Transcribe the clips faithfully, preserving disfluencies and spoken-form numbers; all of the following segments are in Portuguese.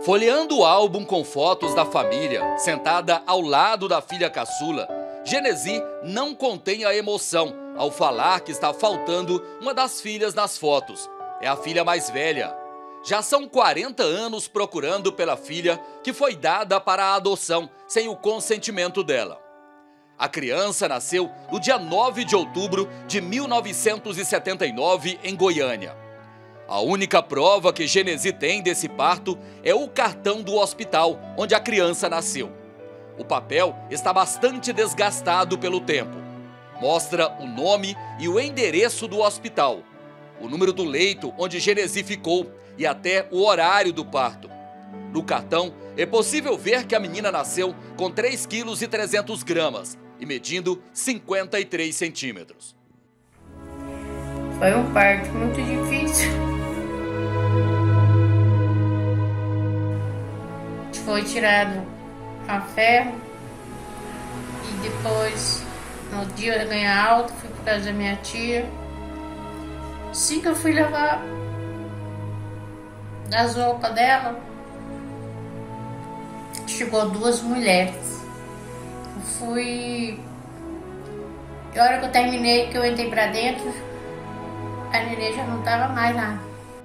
Folheando o álbum com fotos da família, sentada ao lado da filha caçula, Genesi não contém a emoção ao falar que está faltando uma das filhas nas fotos. É a filha mais velha. Já são quarenta anos procurando pela filha que foi dada para a adoção sem o consentimento dela. A criança nasceu no dia nove de outubro de mil novecentos e setenta e nove em Goiânia. A única prova que Genesi tem desse parto é o cartão do hospital onde a criança nasceu. O papel está bastante desgastado pelo tempo. Mostra o nome e o endereço do hospital, o número do leito onde Genesi ficou e até o horário do parto. No cartão é possível ver que a menina nasceu com três quilos e trezentos gramas e medindo cinquenta e três centímetros. Foi um parto muito difícil. Foi tirado a ferro e depois, no dia de ganhar alta, fui por casa da minha tia. Assim que eu fui levar as roupas dela, chegou duas mulheres. Eu fui... A hora que eu terminei, que eu entrei pra dentro, a neném já não tava mais lá.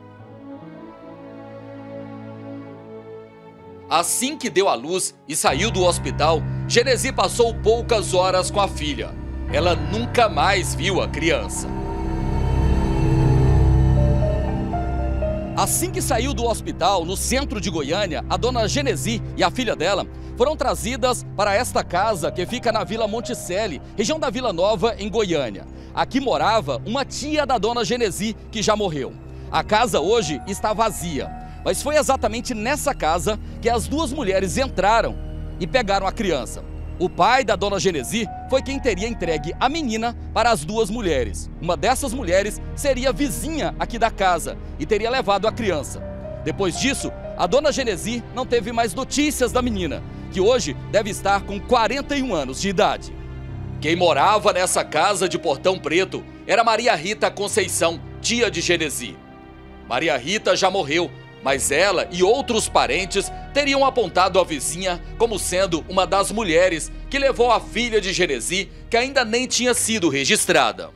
Assim que deu à luz e saiu do hospital, Genesi passou poucas horas com a filha. Ela nunca mais viu a criança. Assim que saiu do hospital, no centro de Goiânia, a dona Genesi e a filha dela foram trazidas para esta casa que fica na Vila Monticelli, região da Vila Nova, em Goiânia. Aqui morava uma tia da dona Genesi, que já morreu. A casa hoje está vazia. Mas foi exatamente nessa casa que as duas mulheres entraram e pegaram a criança. O pai da dona Genesi foi quem teria entregue a menina para as duas mulheres. Uma dessas mulheres seria vizinha aqui da casa e teria levado a criança. Depois disso, a dona Genesi não teve mais notícias da menina, que hoje deve estar com quarenta e um anos de idade. Quem morava nessa casa de Portão Preto era Maria Rita Conceição, tia de Genesi. Maria Rita já morreu, mas ela e outros parentes teriam apontado a vizinha como sendo uma das mulheres que levou a filha de Genesi, que ainda nem tinha sido registrada.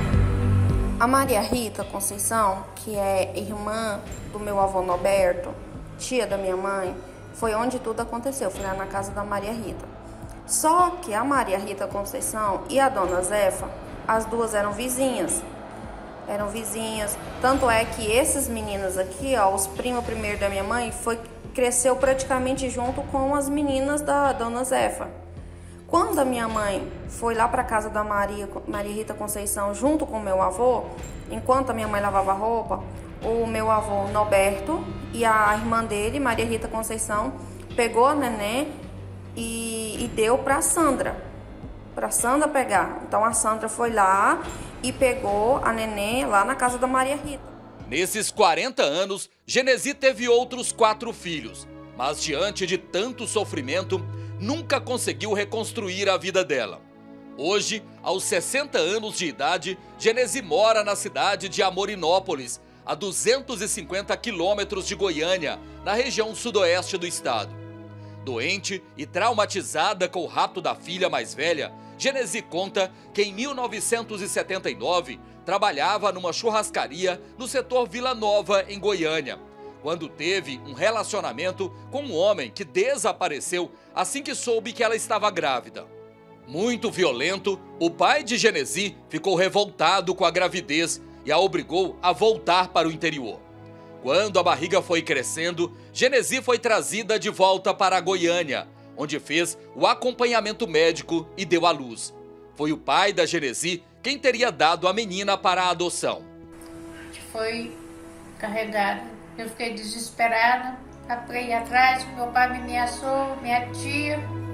A Maria Rita Conceição, que é irmã do meu avô Norberto, tia da minha mãe, foi onde tudo aconteceu, foi lá na casa da Maria Rita. Só que a Maria Rita Conceição e a dona Zefa, as duas eram vizinhas. Eram vizinhas, tanto é que esses meninos aqui, ó, os primos primeiro da minha mãe, foi, cresceu praticamente junto com as meninas da dona Zefa. Quando a minha mãe foi lá para casa da Maria, Maria Rita Conceição junto com o meu avô, enquanto a minha mãe lavava roupa, o meu avô Norberto e a irmã dele, Maria Rita Conceição, pegou a neném e, e deu para Sandra, para Sandra pegar. Então a Sandra foi lá e pegou a neném lá na casa da Maria Rita. Nesses quarenta anos, Genesi teve outros quatro filhos, mas diante de tanto sofrimento, nunca conseguiu reconstruir a vida dela. Hoje, aos sessenta anos de idade, Genesi mora na cidade de Amorinópolis, a duzentos e cinquenta quilômetros de Goiânia, na região sudoeste do estado. Doente e traumatizada com o rapto da filha mais velha, Genesi conta que em mil novecentos e setenta e nove trabalhava numa churrascaria no setor Vila Nova, em Goiânia, quando teve um relacionamento com um homem que desapareceu assim que soube que ela estava grávida. Muito violento, o pai de Genesi ficou revoltado com a gravidez e a obrigou a voltar para o interior. Quando a barriga foi crescendo, Genesi foi trazida de volta para a Goiânia, onde fez o acompanhamento médico e deu à luz. Foi o pai da Genesi quem teria dado a menina para a adoção. Foi carregada. Eu fiquei desesperada, ir atrás, meu pai me ameaçou, minha tia.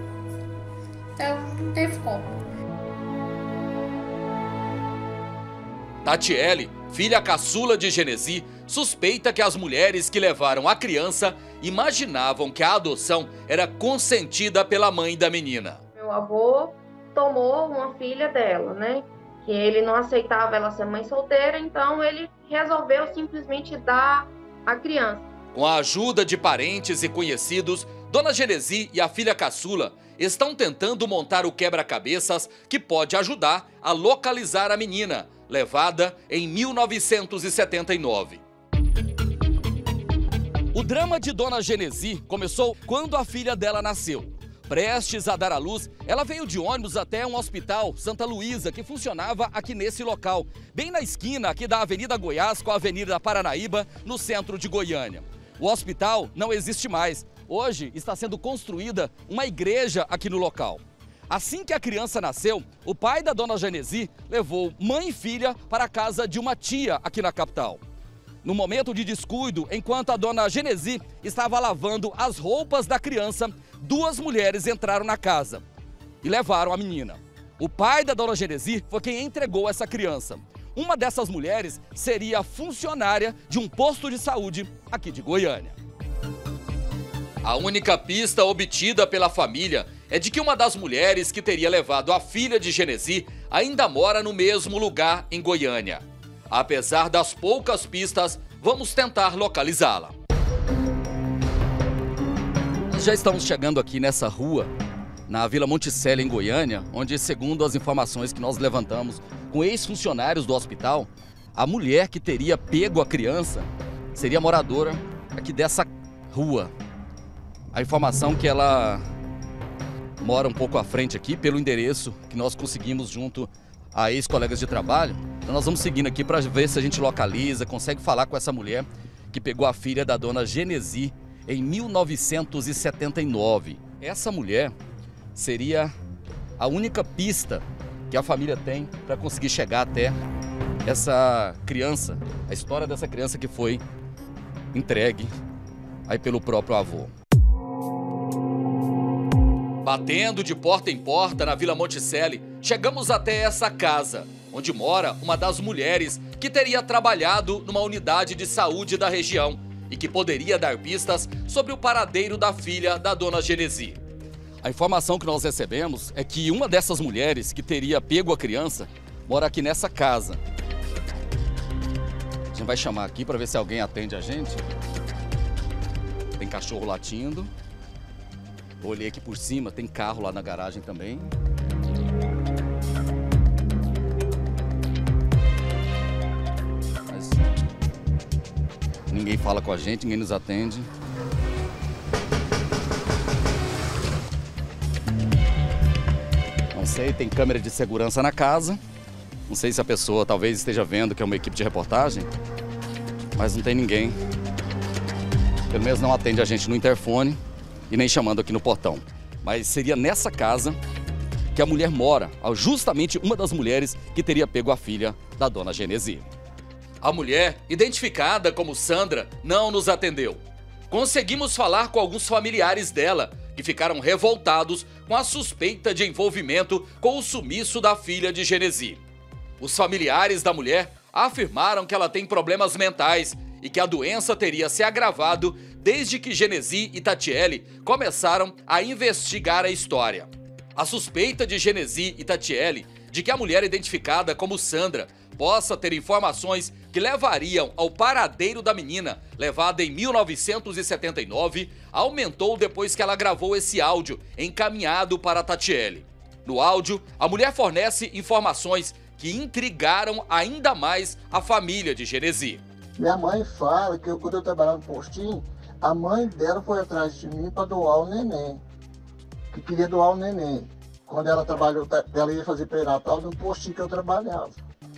Então não teve como. Tatiele, filha caçula de Genesi, suspeita que as mulheres que levaram a criança imaginavam que a adoção era consentida pela mãe da menina. Meu avô tomou uma filha dela, né? Que ele não aceitava ela ser mãe solteira, então ele resolveu simplesmente dar a criança. Com a ajuda de parentes e conhecidos, Dona Genesi e a filha caçula estão tentando montar o quebra-cabeças que pode ajudar a localizar a menina, levada em mil novecentos e setenta e nove. O drama de Dona Genesi começou quando a filha dela nasceu. Prestes a dar à luz, ela veio de ônibus até um hospital, Santa Luísa, que funcionava aqui nesse local, bem na esquina aqui da Avenida Goiás com a Avenida Paranaíba, no centro de Goiânia. O hospital não existe mais. Hoje está sendo construída uma igreja aqui no local. Assim que a criança nasceu, o pai da Dona Genesi levou mãe e filha para a casa de uma tia aqui na capital. No momento de descuido, enquanto a Dona Genesi estava lavando as roupas da criança, duas mulheres entraram na casa e levaram a menina. O pai da Dona Genesi foi quem entregou essa criança. Uma dessas mulheres seria funcionária de um posto de saúde aqui de Goiânia. A única pista obtida pela família é de que uma das mulheres que teria levado a filha de Genesi ainda mora no mesmo lugar em Goiânia. Apesar das poucas pistas, vamos tentar localizá-la. Nós já estamos chegando aqui nessa rua, na Vila Monticelli, em Goiânia, onde, segundo as informações que nós levantamos com ex-funcionários do hospital, a mulher que teria pego a criança seria moradora aqui dessa rua. A informação que ela mora um pouco à frente aqui, pelo endereço que nós conseguimos junto a ex-colegas de trabalho. Então nós vamos seguindo aqui para ver se a gente localiza, consegue falar com essa mulher que pegou a filha da Dona Genesi em mil novecentos e setenta e nove. Essa mulher seria a única pista que a família tem para conseguir chegar até essa criança, a história dessa criança que foi entregue aí pelo próprio avô. Batendo de porta em porta na Vila Monticelli, chegamos até essa casa, onde mora uma das mulheres que teria trabalhado numa unidade de saúde da região e que poderia dar pistas sobre o paradeiro da filha da Dona Genesi. A informação que nós recebemos é que uma dessas mulheres que teria pego a criança mora aqui nessa casa. A gente vai chamar aqui para ver se alguém atende a gente. Tem cachorro latindo. Olhei aqui por cima, tem carro lá na garagem também. Mas ninguém fala com a gente, ninguém nos atende. Não sei, tem câmera de segurança na casa. Não sei se a pessoa talvez esteja vendo que é uma equipe de reportagem, mas não tem ninguém. Pelo menos não atende a gente no interfone e nem chamando aqui no portão. Mas seria nessa casa que a mulher mora, justamente uma das mulheres que teria pego a filha da Dona Genesi. A mulher, identificada como Sandra, não nos atendeu. Conseguimos falar com alguns familiares dela, que ficaram revoltados com a suspeita de envolvimento com o sumiço da filha de Genesi. Os familiares da mulher afirmaram que ela tem problemas mentais e que a doença teria se agravado desde que Genesi e Tatiele começaram a investigar a história. A suspeita de Genesi e Tatiele de que a mulher identificada como Sandra possa ter informações que levariam ao paradeiro da menina, levada em mil novecentos e setenta e nove, aumentou depois que ela gravou esse áudio encaminhado para Tatiele. No áudio, a mulher fornece informações que intrigaram ainda mais a família de Genesi. Minha mãe fala que eu, quando eu trabalhava no postinho, a mãe dela foi atrás de mim para doar o neném, que queria doar o neném. Quando ela trabalhou, ela ia fazer pré-natal no postinho que eu trabalhava.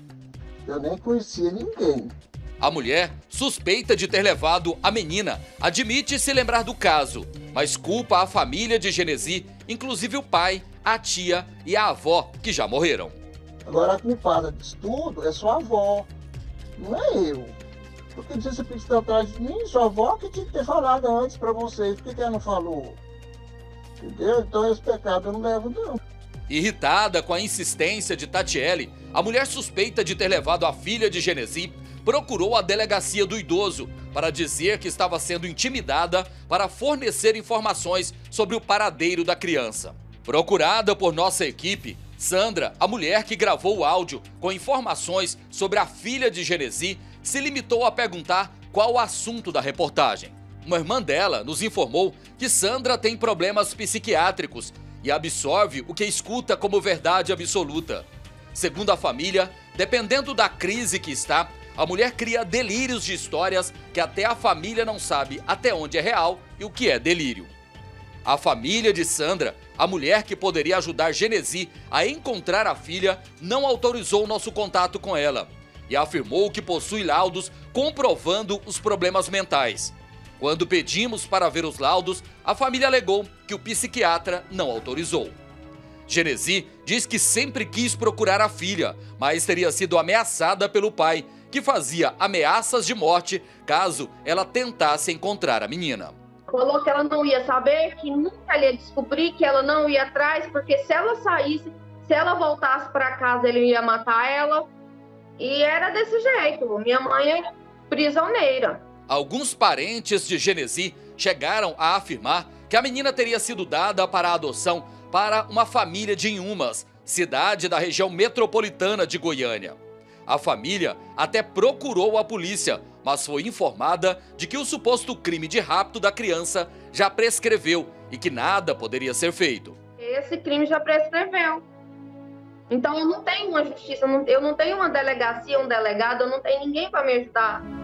Eu nem conhecia ninguém. A mulher, suspeita de ter levado a menina, admite se lembrar do caso, mas culpa a família de Genesi, inclusive o pai, a tia e a avó, que já morreram. Agora a culpada disso tudo é sua avó, não é eu. Porque você precisa atrás de mim, sua avó que tinha que ter falado antes para vocês. Por que que ela não falou? Entendeu? Então esse pecado eu não levo, não. Irritada com a insistência de Tatiele, a mulher suspeita de ter levado a filha de Genesi procurou a delegacia do idoso para dizer que estava sendo intimidada para fornecer informações sobre o paradeiro da criança. Procurada por nossa equipe, Sandra, a mulher que gravou o áudio com informações sobre a filha de Genesi, se limitou a perguntar qual o assunto da reportagem. Uma irmã dela nos informou que Sandra tem problemas psiquiátricos e absorve o que escuta como verdade absoluta. Segundo a família, dependendo da crise que está, a mulher cria delírios de histórias que até a família não sabe até onde é real e o que é delírio. A família de Sandra, a mulher que poderia ajudar Genesi a encontrar a filha, não autorizou nosso contato com ela e afirmou que possui laudos comprovando os problemas mentais. Quando pedimos para ver os laudos, a família alegou que o psiquiatra não autorizou. Genesi diz que sempre quis procurar a filha, mas teria sido ameaçada pelo pai, que fazia ameaças de morte caso ela tentasse encontrar a menina. Falou que ela não ia saber, que nunca ia descobrir, que ela não ia atrás, porque se ela saísse, se ela voltasse para casa, ele ia matar ela. E era desse jeito. Minha mãe é prisioneira. Alguns parentes de Genesi chegaram a afirmar que a menina teria sido dada para adoção para uma família de Inhumas, cidade da região metropolitana de Goiânia. A família até procurou a polícia, mas foi informada de que o suposto crime de rapto da criança já prescreveu e que nada poderia ser feito. Esse crime já prescreveu. Então eu não tenho uma justiça, eu não tenho uma delegacia, um delegado, eu não tenho ninguém para me ajudar.